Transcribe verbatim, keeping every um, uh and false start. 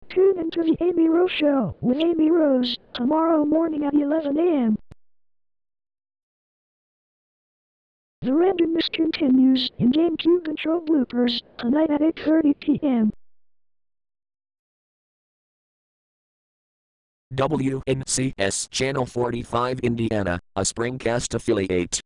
Tune into the Amy Rose Show with Amy Rose tomorrow morning at eleven a m The randomness continues in GameCube Intro Bloopers tonight at eight thirty p m W N C S Channel forty-five Indiana, a SpringCast affiliate.